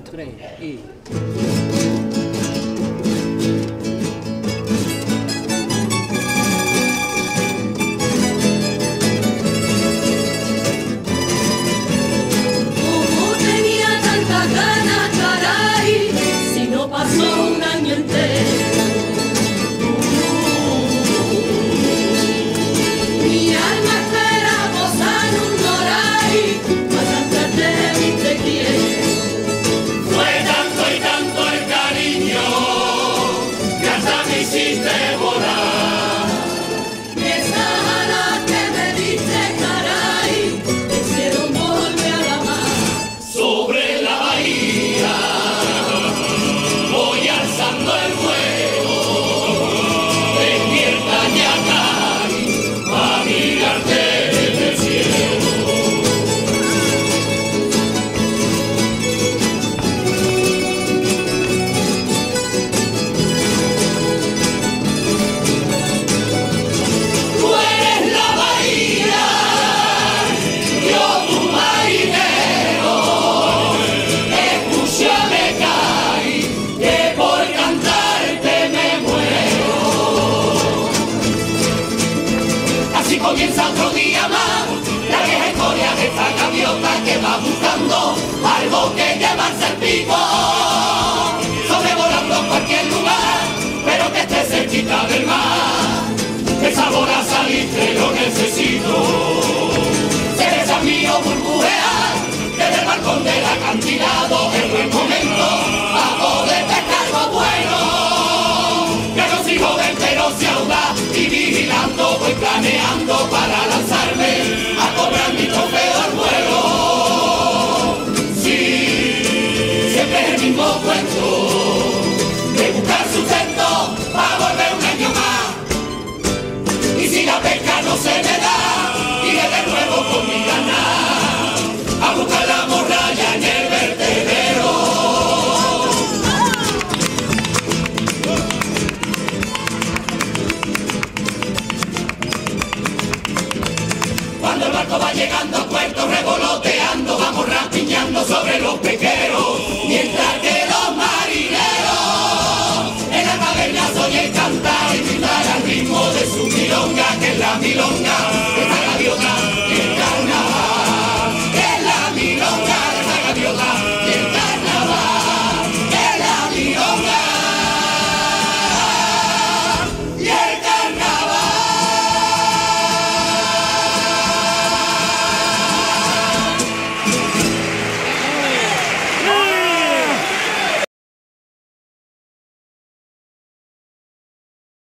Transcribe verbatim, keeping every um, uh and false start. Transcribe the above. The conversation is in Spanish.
tres y... Comienza otro día más, la vieja historia de esta gaviota que va buscando algo que llevarse el pico, sobrevolando cualquier lugar, pero que esté cerquita del mar, que sabor a salir te lo necesito, seres amigos burbujear, desde el balcón del acantilado, el buen momento, a poder pescar algo bueno, que los hijos del pero se audaz y vigilando voy planeando para lanzarme a cobrar mi trofeo al vuelo. Sí, siempre es el mismo cuento de buscar sustento para volver un año más. Y si la